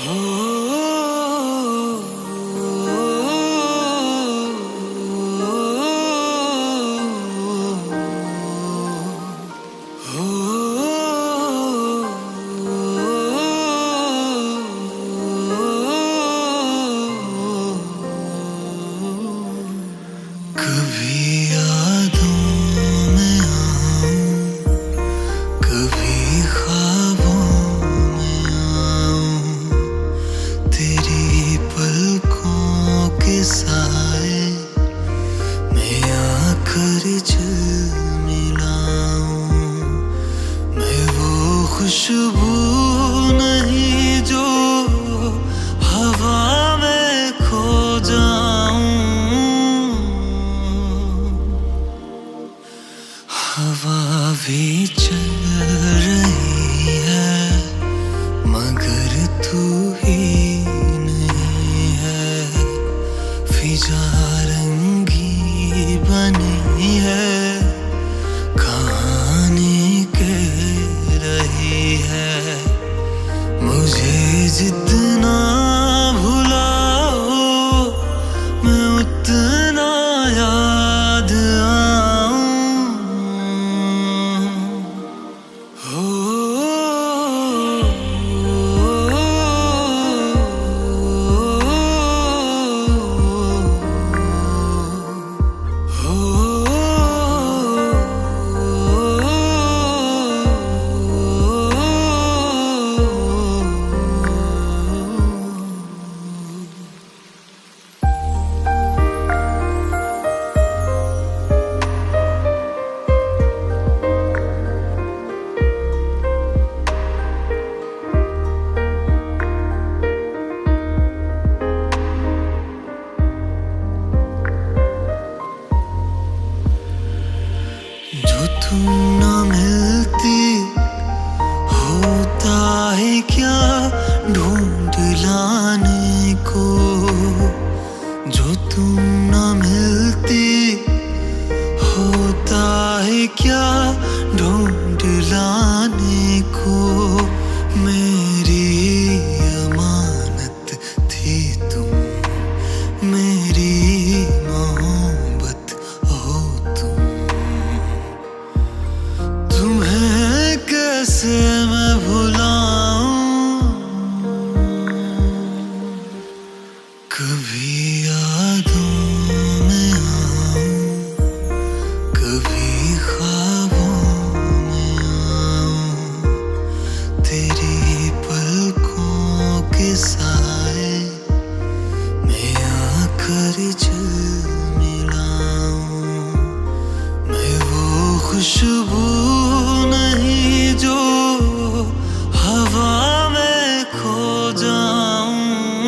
कभी यादों में आऊं, कभी ख्वाबों में आऊं, तेरी पलकों के साए मैं आकर झिलमिलाऊं। मैं वो खुशबू नहीं जो हवा में खो जाऊं। हवा भी चल रही है मगर तू ही नहीं है। फिजा रंगी बनी है, कहानी कह रही है। मुझे जितना भुलाओ मैं उतना याद आऊं। जो तुम न मिलती होता है क्या ढूंढ लाने को। जो तुम न मिलती होता है क्या ढूंढ लाने को। मेरी अमानत थी तुम, मेरी मोहब्बत हो तुम। तुम्हें कैसे मैं भुलाऊं। कभी यादों में आऊं, कभी ख्वाबों में आऊं, तेरी पलकों के साए मैं आकर झिलमिलाऊं। मैं वो खुशबू नहीं जो हवा में खो जाऊं।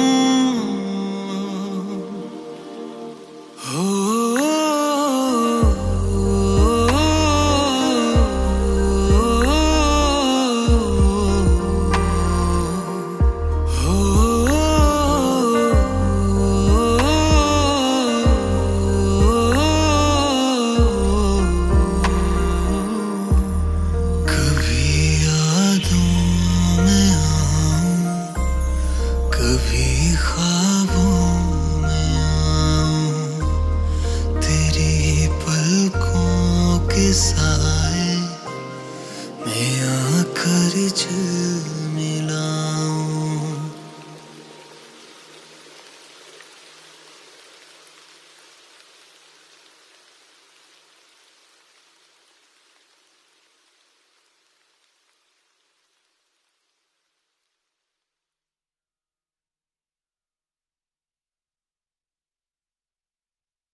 कभी ख्वाबों में आऊं, तेरी पलकों के साथ